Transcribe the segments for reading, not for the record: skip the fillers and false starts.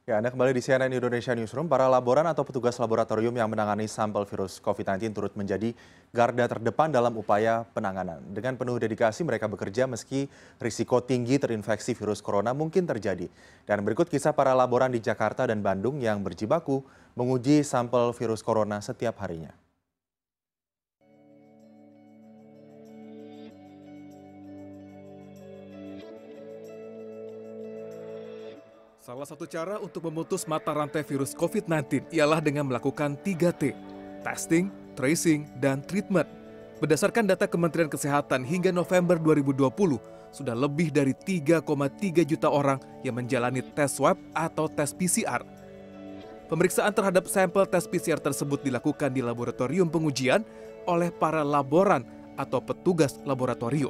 Ya, Anda kembali di CNN Indonesia Newsroom. Para laboran atau petugas laboratorium yang menangani sampel virus COVID-19 turut menjadi garda terdepan dalam upaya penanganan. Dengan penuh dedikasi mereka bekerja meski risiko tinggi terinfeksi virus corona mungkin terjadi. Dan berikut kisah para laboran di Jakarta dan Bandung yang berjibaku menguji sampel virus corona setiap harinya. Salah satu cara untuk memutus mata rantai virus COVID-19 ialah dengan melakukan 3T, testing, tracing, dan treatment. Berdasarkan data Kementerian Kesehatan hingga November 2020, sudah lebih dari 3,3 juta orang yang menjalani tes swab atau tes PCR. Pemeriksaan terhadap sampel tes PCR tersebut dilakukan di laboratorium pengujian oleh para laboran atau petugas laboratorium.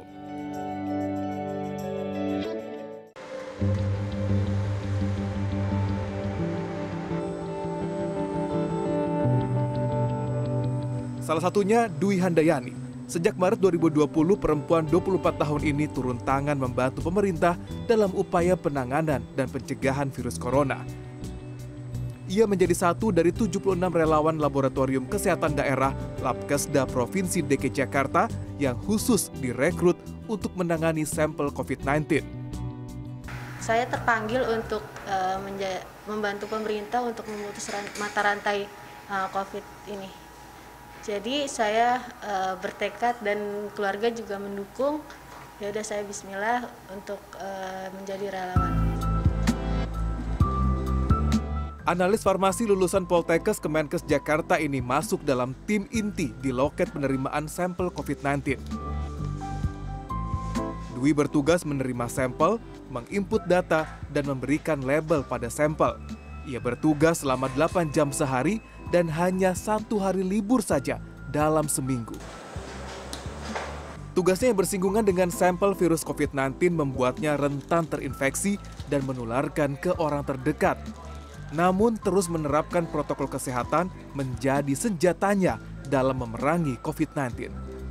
Salah satunya Dwi Handayani. Sejak Maret 2020, perempuan 24 tahun ini turun tangan membantu pemerintah dalam upaya penanganan dan pencegahan virus corona. Ia menjadi satu dari 76 relawan Laboratorium Kesehatan Daerah Labkesda Provinsi DKI Jakarta yang khusus direkrut untuk menangani sampel COVID-19. Saya terpanggil untuk membantu pemerintah untuk memutus mata rantai COVID ini. Jadi saya bertekad dan keluarga juga mendukung. Ya udah saya bismillah untuk menjadi relawan. Analis farmasi lulusan Poltekkes Kemenkes Jakarta ini masuk dalam tim inti di loket penerimaan sampel COVID-19. Dwi bertugas menerima sampel, menginput data, dan memberikan label pada sampel. Ia bertugas selama 8 jam sehari dan hanya 1 hari libur saja dalam seminggu. Tugasnya yang bersinggungan dengan sampel virus COVID-19 membuatnya rentan terinfeksi dan menularkan ke orang terdekat. Namun terus menerapkan protokol kesehatan menjadi senjatanya dalam memerangi COVID-19.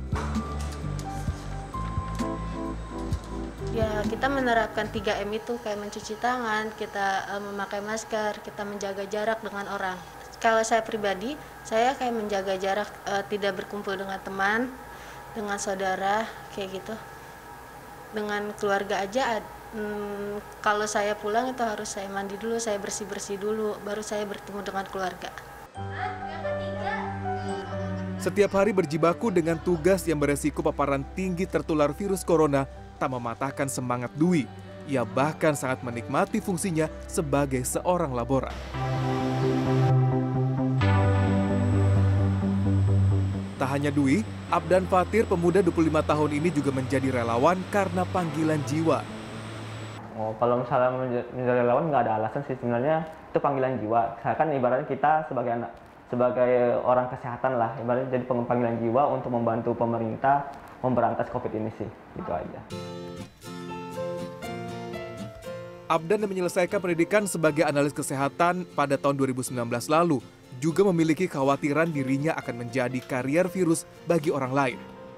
Ya, kita menerapkan 3M itu kayak mencuci tangan, kita memakai masker, kita menjaga jarak dengan orang. Kalau saya pribadi, saya kayak menjaga jarak, tidak berkumpul dengan teman, dengan saudara, kayak gitu. Dengan keluarga aja, kalau saya pulang itu harus saya mandi dulu, saya bersih-bersih dulu, baru saya bertemu dengan keluarga. Setiap hari berjibaku dengan tugas yang beresiko paparan tinggi tertular virus corona tak mematahkan semangat Dwi. Ia bahkan sangat menikmati fungsinya sebagai seorang laboran. Tak hanya Dwi, Abdan Fatir, pemuda 25 tahun ini juga menjadi relawan karena panggilan jiwa. Oh, kalau misalnya menjadi relawan nggak ada alasan sih, sebenarnya itu panggilan jiwa. Saya kan ibaratnya kita sebagai orang kesehatan lah, ibaratnya jadi panggilan jiwa untuk membantu pemerintah memberantas COVID ini sih, gitu aja. Abdan yang menyelesaikan pendidikan sebagai analis kesehatan pada tahun 2019 lalu juga memiliki kekhawatiran dirinya akan menjadi karier virus bagi orang lain.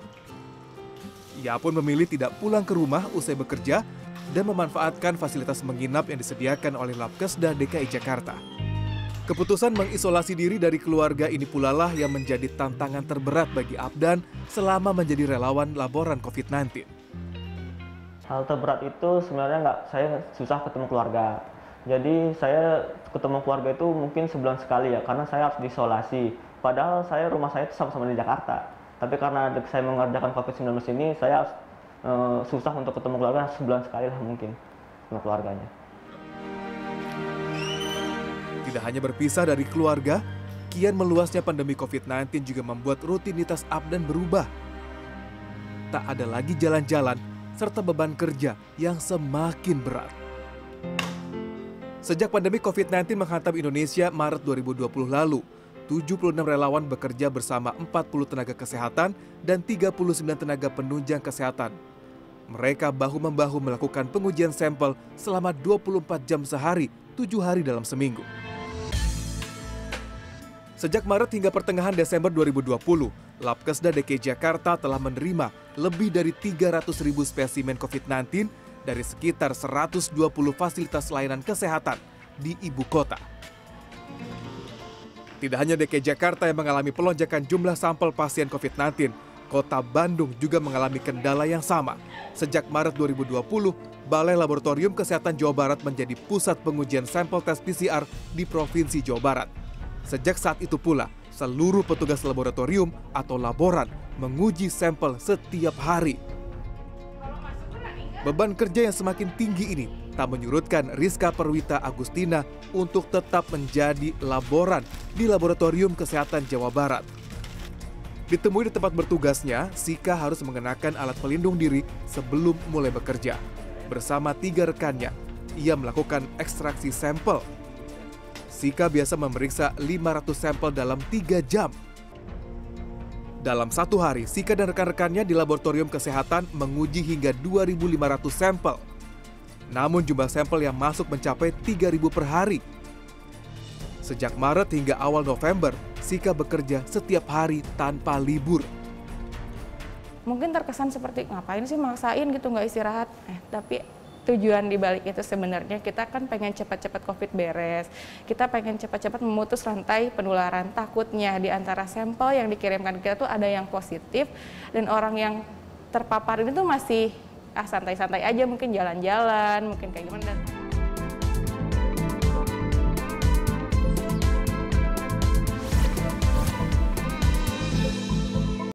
Ia pun memilih tidak pulang ke rumah usai bekerja dan memanfaatkan fasilitas menginap yang disediakan oleh Labkesda DKI Jakarta. Keputusan mengisolasi diri dari keluarga ini pula lah yang menjadi tantangan terberat bagi Abdan selama menjadi relawan laboran COVID-19. Hal terberat itu sebenarnya saya susah ketemu keluarga. Jadi saya ketemu keluarga itu mungkin sebulan sekali ya, karena saya harus diisolasi. Padahal rumah saya itu sama-sama di Jakarta. Tapi karena saya mengerjakan COVID-19 ini, saya susah untuk ketemu keluarga, sebulan sekali lah mungkin sama keluarganya. Tidak hanya berpisah dari keluarga, kian meluasnya pandemi COVID-19 juga membuat rutinitas Abdan berubah. Tak ada lagi jalan-jalan, serta beban kerja yang semakin berat. Sejak pandemi COVID-19 menghantam Indonesia Maret 2020 lalu, 76 relawan bekerja bersama 40 tenaga kesehatan dan 39 tenaga penunjang kesehatan. Mereka bahu-membahu melakukan pengujian sampel selama 24 jam sehari, 7 hari dalam seminggu. Sejak Maret hingga pertengahan Desember 2020, Labkesda DKI Jakarta telah menerima lebih dari 300.000 spesimen COVID-19 dari sekitar 120 fasilitas layanan kesehatan di ibu kota. Tidak hanya DKI Jakarta yang mengalami pelonjakan jumlah sampel pasien COVID-19, Kota Bandung juga mengalami kendala yang sama. Sejak Maret 2020, Balai Laboratorium Kesehatan Jawa Barat menjadi pusat pengujian sampel tes PCR di Provinsi Jawa Barat. Sejak saat itu pula, seluruh petugas laboratorium atau laboran menguji sampel setiap hari. Beban kerja yang semakin tinggi ini tak menyurutkan Rizka Perwita Agustina untuk tetap menjadi laboran di Laboratorium Kesehatan Jawa Barat. Ditemui di tempat bertugasnya, Sika harus mengenakan alat pelindung diri sebelum mulai bekerja. Bersama 3 rekannya, ia melakukan ekstraksi sampel. Sika biasa memeriksa 500 sampel dalam 3 jam. Dalam satu hari, Sika dan rekan-rekannya di Laboratorium Kesehatan menguji hingga 2.500 sampel. Namun jumlah sampel yang masuk mencapai 3.000 per hari. Sejak Maret hingga awal November, Sika bekerja setiap hari tanpa libur. Mungkin terkesan seperti ngapain sih maksain gitu nggak istirahat. Tapi tujuan dibalik itu sebenarnya kita kan pengen cepat-cepat COVID beres. Kita pengen cepat-cepat memutus rantai penularan. Takutnya di antara sampel yang dikirimkan kita tuh ada yang positif dan orang yang terpapar ini tuh masih santai-santai aja, mungkin jalan-jalan, mungkin kayak gimana.